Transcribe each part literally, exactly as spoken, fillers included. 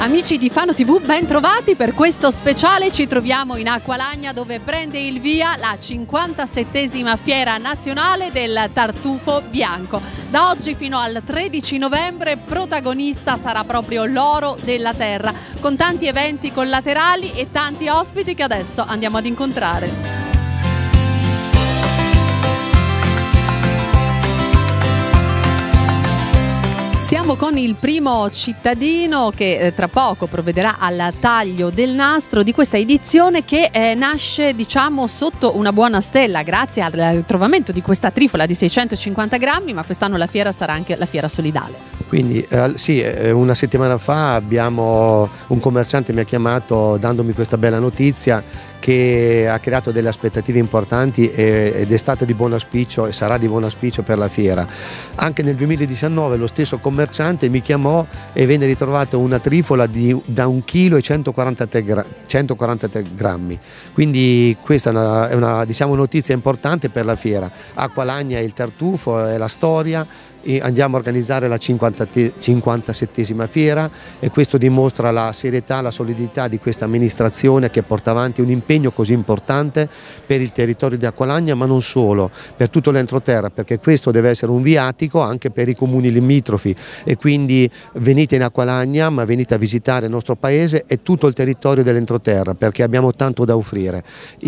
Amici di Fano tivù, ben trovati per questo speciale. Ci troviamo in Acqualagna, dove prende il via la cinquantasettesima fiera nazionale del tartufo bianco. Da oggi fino al tredici novembre protagonista sarà proprio l'oro della terra, con tanti eventi collaterali e tanti ospiti che adesso andiamo ad incontrare. Siamo con il primo cittadino che eh, tra poco provvederà al taglio del nastro di questa edizione che eh, nasce, diciamo, sotto una buona stella grazie al ritrovamento di questa trifola di seicentocinquanta grammi, ma quest'anno la fiera sarà anche la fiera solidale. Quindi eh, sì, eh, una settimana fa abbiamo un commerciante mi ha chiamato dandomi questa bella notizia che ha creato delle aspettative importanti e, ed è stata di buon auspicio e sarà di buon auspicio per la fiera. Anche nel duemiladiciannove lo stesso commerciante mi chiamò e venne ritrovata una trifola di, da un chilo e centoquarantatré grammi, quindi questa è una, è una diciamo, notizia importante per la fiera. Acqualagna è il tartufo, è la storia. E andiamo a organizzare la cinquantasettesima fiera e questo dimostra la serietà, la solidità di questa amministrazione che porta avanti un impegno così importante per il territorio di Acqualagna, ma non solo, per tutto l'entroterra, perché questo deve essere un viatico anche per i comuni limitrofi e quindi venite in Acqualagna, ma venite a visitare il nostro paese e tutto il territorio dell'entroterra, perché abbiamo tanto da offrire.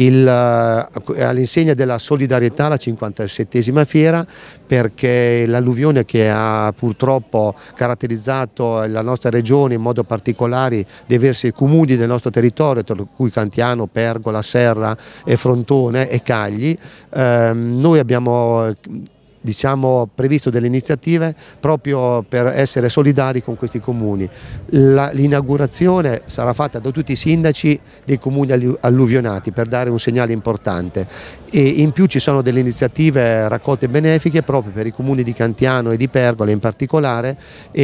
All'insegna della solidarietà la cinquantasettesima fiera, perché l'alluvione che ha purtroppo caratterizzato la nostra regione, in modo particolare diversi comuni del nostro territorio, tra cui Cantiano, Pergola, Serra e Frontone e Cagli, ehm, noi abbiamo diciamo, previsto delle iniziative proprio per essere solidari con questi comuni. L'inaugurazione sarà fatta da tutti i sindaci dei comuni alluvionati per dare un segnale importante e in più ci sono delle iniziative raccolte benefiche proprio per i comuni di Cantiano e di Pergola in particolare,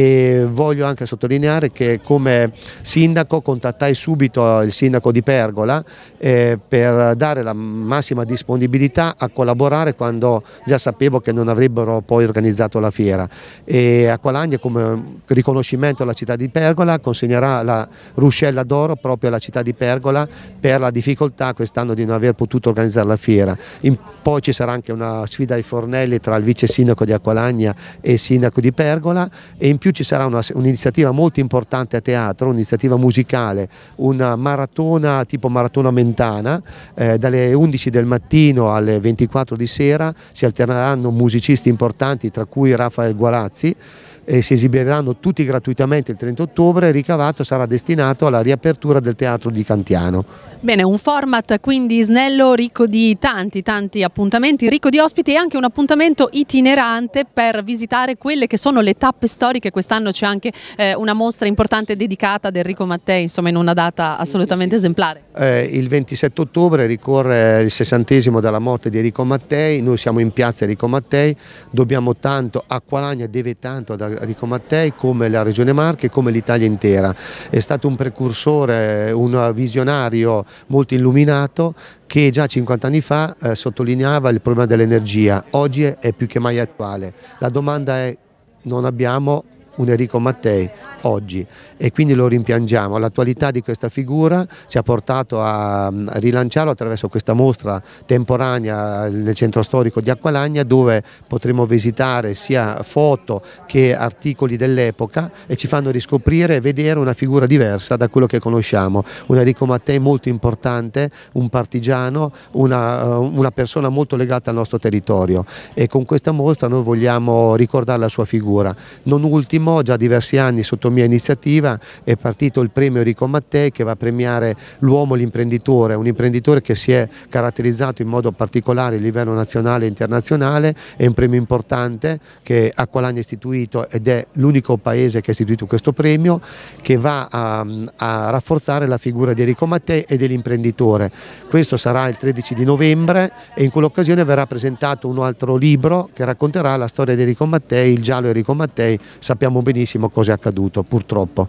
e voglio anche sottolineare che come sindaco contattai subito il sindaco di Pergola eh, per dare la massima disponibilità a collaborare quando già sapevo che non avrebbero poi organizzato la fiera, e Acqualagna come riconoscimento alla città di Pergola consegnerà la ruscella d'oro proprio alla città di Pergola per la difficoltà quest'anno di non aver potuto organizzare la fiera. In, poi ci sarà anche una sfida ai fornelli tra il vice sindaco di Acqualagna e il sindaco di Pergola, e in più ci sarà un'iniziativa molto importante a teatro, un'iniziativa musicale, una maratona tipo maratona mentana, eh, dalle undici del mattino alle ventiquattro di sera si alterneranno musicisti importanti tra cui Rafael Guarazzi e si esibiranno tutti gratuitamente il trenta ottobre. Il ricavato sarà destinato alla riapertura del teatro di Cantiano. Bene, un format quindi snello, ricco di tanti tanti appuntamenti, ricco di ospiti e anche un appuntamento itinerante per visitare quelle che sono le tappe storiche. Quest'anno c'è anche eh, una mostra importante dedicata ad Enrico Mattei, insomma in una data assolutamente sì, sì, sì. esemplare. Eh, il ventisette ottobre ricorre il sessantesimo dalla morte di Enrico Mattei, noi siamo in piazza Enrico Mattei, dobbiamo tanto, Acqualagna deve tanto ad Enrico Mattei come la Regione Marche, come l'Italia intera. È stato un precursore, un visionario molto illuminato che già cinquanta anni fa eh, sottolineava il problema dell'energia. Oggi è, è più che mai attuale. La domanda è: non abbiamo un Enrico Mattei oggi e quindi lo rimpiangiamo. L'attualità di questa figura ci ha portato a, a rilanciarlo attraverso questa mostra temporanea nel centro storico di Acqualagna, dove potremo visitare sia foto che articoli dell'epoca e ci fanno riscoprire e vedere una figura diversa da quello che conosciamo. Un Enrico Mattei molto importante, un partigiano, una, una persona molto legata al nostro territorio, e con questa mostra noi vogliamo ricordare la sua figura. Non ultimo, già diversi anni sotto mia iniziativa è partito il premio Enrico Mattei, che va a premiare l'uomo, l'imprenditore, un imprenditore che si è caratterizzato in modo particolare a livello nazionale e internazionale. È un premio importante che Acqualagna ha istituito ed è l'unico paese che ha istituito questo premio, che va a, a rafforzare la figura di Enrico Mattei e dell'imprenditore. Questo sarà il tredici di novembre e in quell'occasione verrà presentato un altro libro che racconterà la storia di Enrico Mattei, il giallo Enrico Mattei. Sappiamo benissimo cosa è accaduto, purtroppo.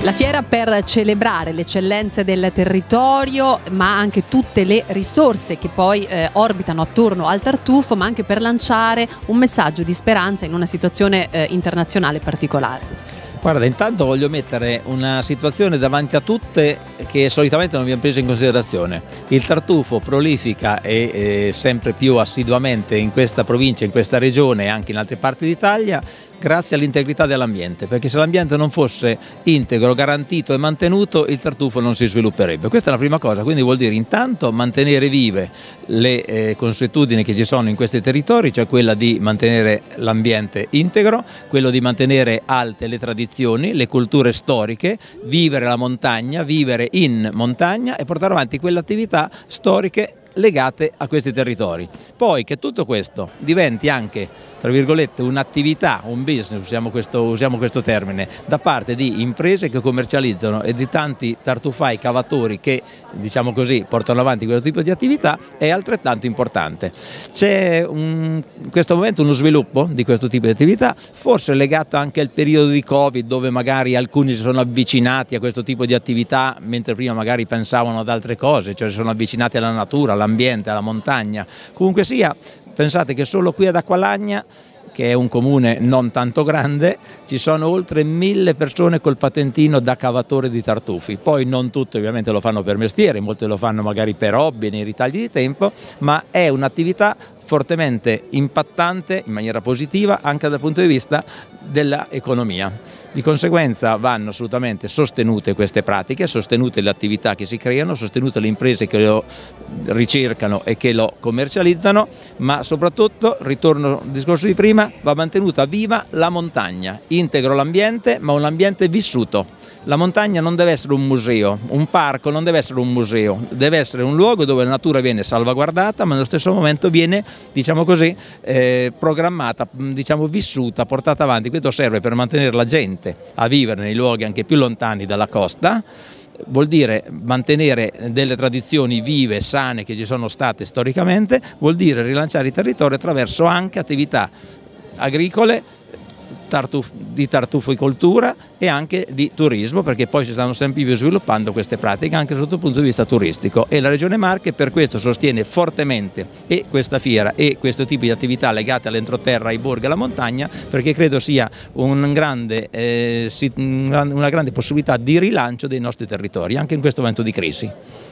La fiera per celebrare le eccellenze del territorio, ma anche tutte le risorse che poi eh, orbitano attorno al tartufo, ma anche per lanciare un messaggio di speranza in una situazione eh, internazionale particolare. Guarda, intanto voglio mettere una situazione davanti a tutte che solitamente non viene presa in considerazione. Il tartufo prolifica e eh, sempre più assiduamente in questa provincia, in questa regione e anche in altre parti d'Italia grazie all'integrità dell'ambiente, perché se l'ambiente non fosse integro, garantito e mantenuto, il tartufo non si svilupperebbe. Questa è la prima cosa, quindi vuol dire intanto mantenere vive le eh, consuetudini che ci sono in questi territori, cioè quella di mantenere l'ambiente integro, quello di mantenere alte le tradizioni, le culture storiche, vivere la montagna, vivere in montagna e portare avanti quelle attività storiche legate a questi territori. Poi che tutto questo diventi anche, tra virgolette, un'attività, un business, usiamo questo, usiamo questo termine, da parte di imprese che commercializzano e di tanti tartufai cavatori che, diciamo così, portano avanti questo tipo di attività, è altrettanto importante. C'è in questo momento uno sviluppo di questo tipo di attività, forse legato anche al periodo di Covid, dove magari alcuni si sono avvicinati a questo tipo di attività, mentre prima magari pensavano ad altre cose, cioè si sono avvicinati alla natura, alla ambiente, alla montagna. Comunque sia, pensate che solo qui ad Acqualagna, che è un comune non tanto grande, ci sono oltre mille persone col patentino da cavatore di tartufi. Poi non tutte ovviamente lo fanno per mestiere, molte lo fanno magari per hobby, nei ritagli di tempo, ma è un'attività fortemente impattante in maniera positiva anche dal punto di vista dell'economia. Di conseguenza vanno assolutamente sostenute queste pratiche, sostenute le attività che si creano, sostenute le imprese che lo ricercano e che lo commercializzano, ma soprattutto, ritorno al discorso di prima, va mantenuta viva la montagna, integro l'ambiente, ma un ambiente vissuto. La montagna non deve essere un museo, un parco non deve essere un museo, deve essere un luogo dove la natura viene salvaguardata, ma nello stesso momento viene, diciamo così, eh, programmata, diciamo vissuta, portata avanti. Questo serve per mantenere la gente a vivere nei luoghi anche più lontani dalla costa. Vuol dire mantenere delle tradizioni vive, sane che ci sono state storicamente, vuol dire rilanciare i territori attraverso anche attività agricole, Tartuf, di tartuficoltura e anche di turismo, perché poi si stanno sempre più sviluppando queste pratiche anche sotto il punto di vista turistico, e la Regione Marche per questo sostiene fortemente e questa fiera e questo tipo di attività legate all'entroterra, ai borghi e alla montagna, perché credo sia un grande, eh, una grande possibilità di rilancio dei nostri territori anche in questo momento di crisi.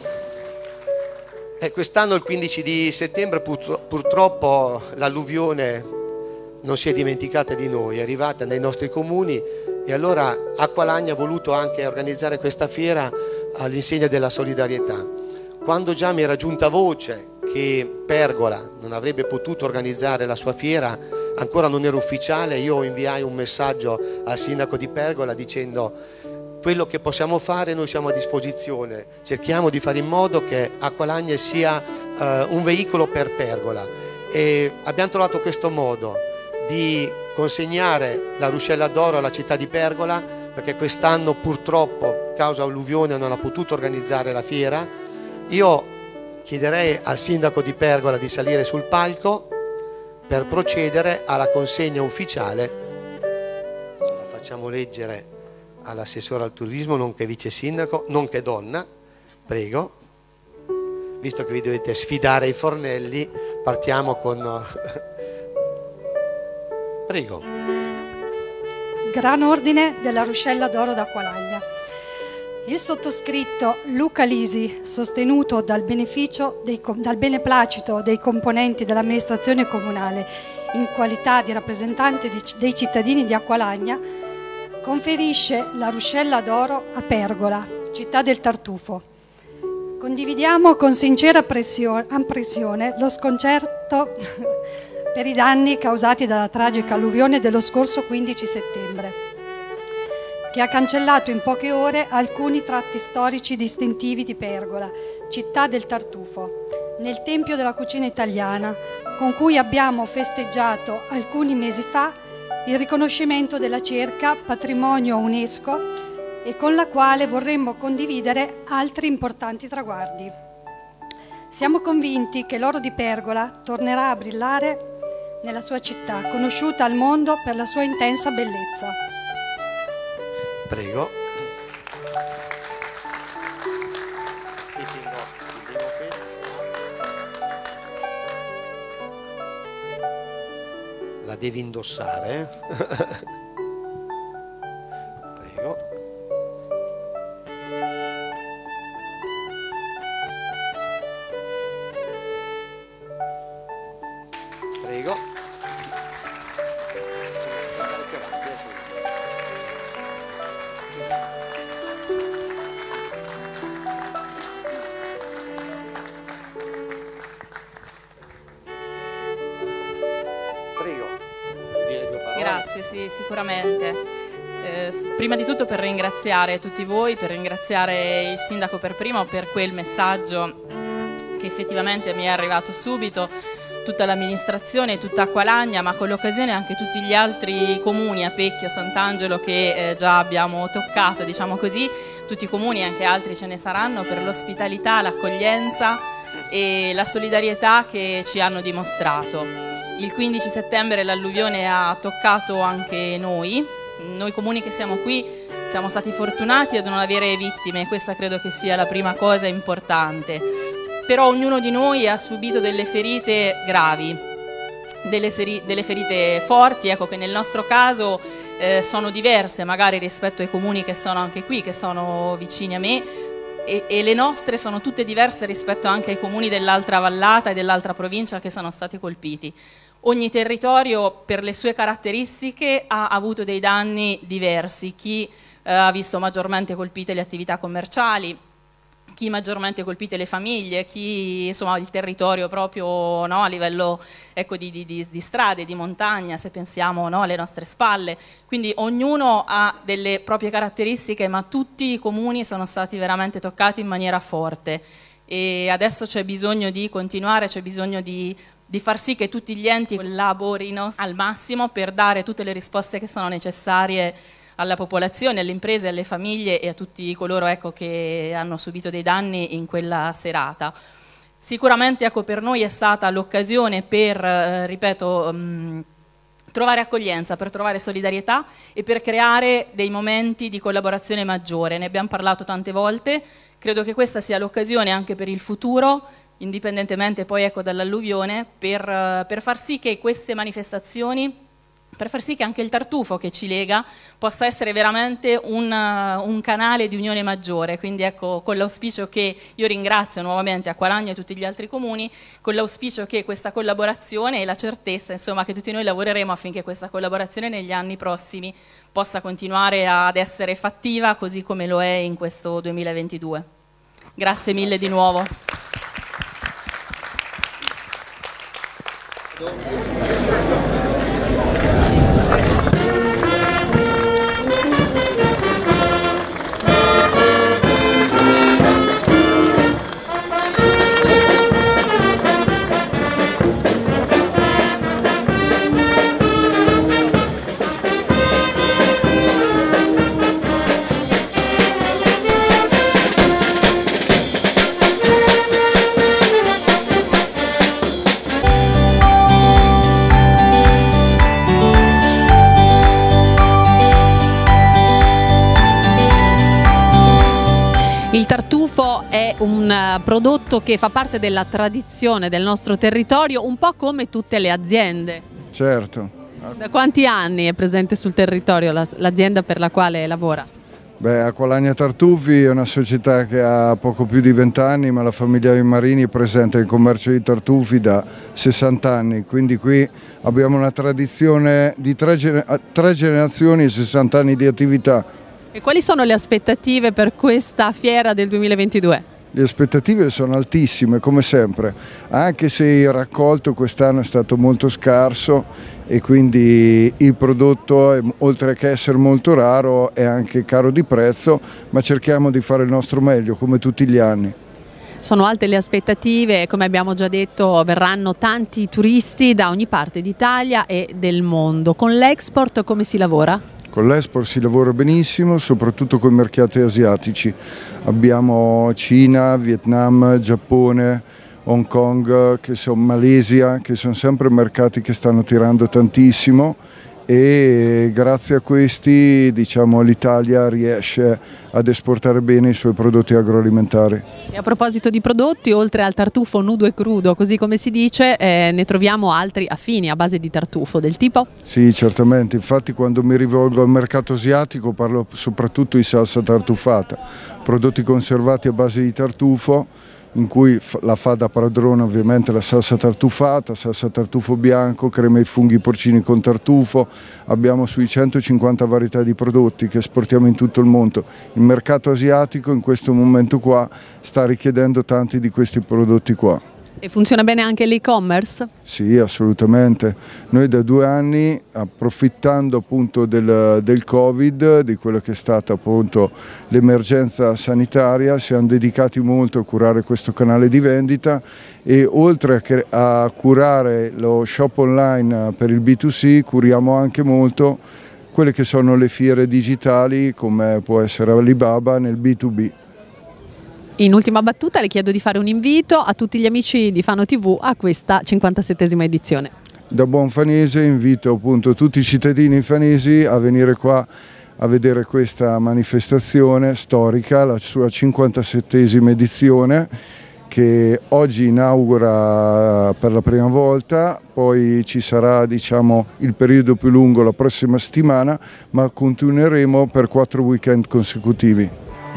Eh, quest'anno il quindici di settembre purtroppo l'alluvione non si è dimenticata di noi, è arrivata nei nostri comuni, e allora Acqualagna ha voluto anche organizzare questa fiera all'insegna della solidarietà. Quando già mi era giunta voce che Pergola non avrebbe potuto organizzare la sua fiera, ancora non era ufficiale, io inviai un messaggio al sindaco di Pergola dicendo: quello che possiamo fare noi siamo a disposizione, cerchiamo di fare in modo che Acqualagna sia eh, un veicolo per Pergola, e abbiamo trovato questo modo di consegnare la ruscella d'oro alla città di Pergola, perché quest'anno purtroppo causa alluvione non ha potuto organizzare la fiera. Io chiederei al sindaco di Pergola di salire sul palco per procedere alla consegna ufficiale. La facciamo leggere all'assessore al turismo, nonché vice sindaco, nonché donna, prego. Visto che vi dovete sfidare ai fornelli, partiamo con... Prego. Gran ordine della ruscella d'oro d'Acqualagna. Il sottoscritto Luca Lisi, sostenuto dal beneficio dei, dal beneplacito dei componenti dell'amministrazione comunale in qualità di rappresentante di, dei cittadini di Acqualagna, conferisce la ruscella d'oro a Pergola, città del tartufo. Condividiamo con sincera impressione lo sconcerto per i danni causati dalla tragica alluvione dello scorso quindici settembre, che ha cancellato in poche ore alcuni tratti storici distintivi di Pergola, città del tartufo, nel tempio della cucina italiana, con cui abbiamo festeggiato alcuni mesi fa il riconoscimento della cerca patrimonio UNESCO e con la quale vorremmo condividere altri importanti traguardi. Siamo convinti che l'oro di Pergola tornerà a brillare nella sua città, conosciuta al mondo per la sua intensa bellezza. Prego. la devi indossare. Prego. Prego. Grazie, sì, sicuramente. Eh, prima di tutto per ringraziare tutti voi, per ringraziare il sindaco per primo per quel messaggio che effettivamente mi è arrivato subito, tutta l'amministrazione, tutta Acqualagna, ma con l'occasione anche tutti gli altri comuni, Apecchio, Sant'Angelo, che eh, già abbiamo toccato, diciamo così, tutti i comuni, anche altri ce ne saranno, per l'ospitalità, l'accoglienza e la solidarietà che ci hanno dimostrato. Il quindici settembre l'alluvione ha toccato anche noi, noi comuni che siamo qui siamo stati fortunati ad non avere vittime, questa credo che sia la prima cosa importante, però ognuno di noi ha subito delle ferite gravi, delle, delle ferite forti, ecco che nel nostro caso eh, sono diverse magari rispetto ai comuni che sono anche qui, che sono vicini a me, e, e le nostre sono tutte diverse rispetto anche ai comuni dell'altra vallata e dell'altra provincia che sono stati colpiti. Ogni territorio per le sue caratteristiche ha avuto dei danni diversi, chi eh, ha visto maggiormente colpite le attività commerciali, chi maggiormente colpite le famiglie, chi insomma il territorio proprio, no, a livello ecco, di, di, di strade, di montagna, se pensiamo, no, alle nostre spalle. Quindi ognuno ha delle proprie caratteristiche, ma tutti i comuni sono stati veramente toccati in maniera forte e adesso c'è bisogno di continuare, c'è bisogno di di far sì che tutti gli enti collaborino al massimo per dare tutte le risposte che sono necessarie alla popolazione, alle imprese, alle famiglie e a tutti coloro ecco, che hanno subito dei danni in quella serata. Sicuramente ecco, per noi è stata l'occasione per, eh, ripeto, mh, trovare accoglienza, per trovare solidarietà e per creare dei momenti di collaborazione maggiore. Ne abbiamo parlato tante volte, credo che questa sia l'occasione anche per il futuro, indipendentemente poi ecco, dall'alluvione, per, per far sì che queste manifestazioni, per far sì che anche il tartufo che ci lega possa essere veramente un, un canale di unione maggiore, quindi ecco con l'auspicio che, io ringrazio nuovamente Acqualagna e tutti gli altri comuni, con l'auspicio che questa collaborazione e la certezza insomma che tutti noi lavoreremo affinché questa collaborazione negli anni prossimi possa continuare ad essere fattiva così come lo è in questo duemilaventidue. Grazie mille di nuovo. Il tartufo è un prodotto che fa parte della tradizione del nostro territorio, un po' come tutte le aziende. Certo. Da quanti anni è presente sul territorio l'azienda per la quale lavora? Beh, Acqualagna Tartufi è una società che ha poco più di vent'anni, ma la famiglia Marini è presente nel commercio di tartufi da sessanta anni, quindi qui abbiamo una tradizione di tre, tre generazioni e sessanta anni di attività. E quali sono le aspettative per questa fiera del duemilaventidue? Le aspettative sono altissime, come sempre, anche se il raccolto quest'anno è stato molto scarso e quindi il prodotto, oltre che essere molto raro, è anche caro di prezzo, ma cerchiamo di fare il nostro meglio, come tutti gli anni. Sono alte le aspettative, come abbiamo già detto verranno tanti turisti da ogni parte d'Italia e del mondo. Con l'export come si lavora? Con l'export si lavora benissimo, soprattutto con i mercati asiatici. Abbiamo Cina, Vietnam, Giappone, Hong Kong, che sono Malesia, che sono sempre mercati che stanno tirando tantissimo e grazie a questi, diciamo, l'Italia riesce ad esportare bene i suoi prodotti agroalimentari. E a proposito di prodotti, oltre al tartufo nudo e crudo, così come si dice, eh, ne troviamo altri affini a base di tartufo, del tipo? Sì, certamente, infatti quando mi rivolgo al mercato asiatico parlo soprattutto di salsa tartufata, prodotti conservati a base di tartufo, in cui la fa da padrona ovviamente la salsa tartufata, salsa tartufo bianco, crema ai funghi porcini con tartufo. Abbiamo sui centocinquanta varietà di prodotti che esportiamo in tutto il mondo. Il mercato asiatico in questo momento qua sta richiedendo tanti di questi prodotti qua. E funziona bene anche l'e-commerce? Sì, assolutamente. Noi da due anni, approfittando appunto del, del Covid, di quello che è stata appunto l'emergenza sanitaria, siamo dedicati molto a curare questo canale di vendita e oltre a, a curare lo shop online per il B due C, curiamo anche molto quelle che sono le fiere digitali come può essere Alibaba nel B due B. In ultima battuta le chiedo di fare un invito a tutti gli amici di Fano tivù a questa cinquantasettesima edizione. Da buon fanese invito appunto tutti i cittadini fanesi a venire qua a vedere questa manifestazione storica, la sua cinquantasettesima edizione, che oggi inaugura per la prima volta, poi ci sarà, diciamo, il periodo più lungo la prossima settimana, ma continueremo per quattro weekend consecutivi.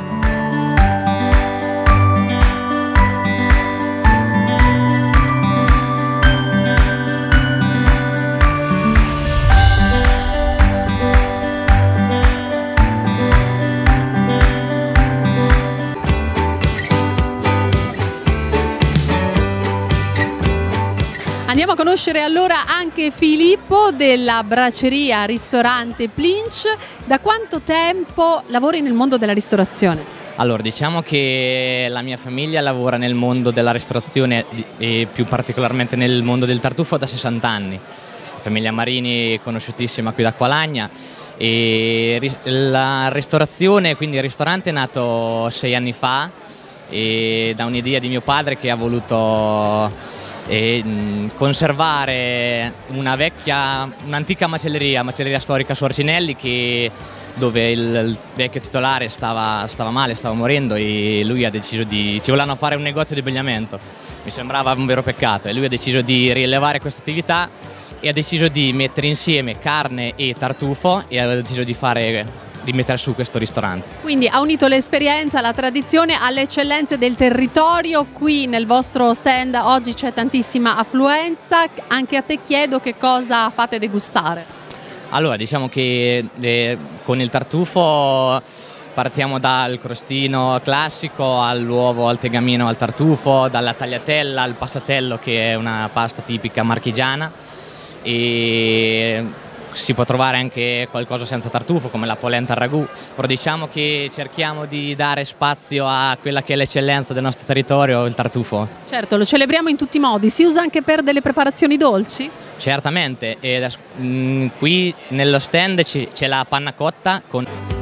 Andiamo a conoscere allora anche Filippo della bracceria ristorante Plinch. Da quanto tempo lavori nel mondo della ristorazione? Allora, diciamo che la mia famiglia lavora nel mondo della ristorazione e più particolarmente nel mondo del tartufo da sessanta anni. Famiglia Marini, conosciutissima qui da Acqualagna, e la ristorazione, quindi il ristorante è nato sei anni fa e da un'idea di mio padre che ha voluto e conservare una vecchia, un'antica macelleria, macelleria storica su Arcinelli, che, dove il, il vecchio titolare stava, stava male, stava morendo, e lui ha deciso di, ci volevano fare un negozio di abbigliamento, mi sembrava un vero peccato, e lui ha deciso di rilevare questa attività e ha deciso di mettere insieme carne e tartufo e ha deciso di fare di mettere su questo ristorante. Quindi ha unito l'esperienza, la tradizione alle eccellenze del territorio. Qui nel vostro stand oggi c'è tantissima affluenza, anche a te chiedo che cosa fate degustare. Allora, diciamo che eh, con il tartufo partiamo dal crostino classico all'uovo, al tegamino, al tartufo, dalla tagliatella al passatello, che è una pasta tipica marchigiana, e si può trovare anche qualcosa senza tartufo come la polenta al ragù, però diciamo che cerchiamo di dare spazio a quella che è l'eccellenza del nostro territorio, il tartufo. Certo, lo celebriamo in tutti i modi. Si usa anche per delle preparazioni dolci? Certamente, e, mh, qui nello stand c'è la panna cotta con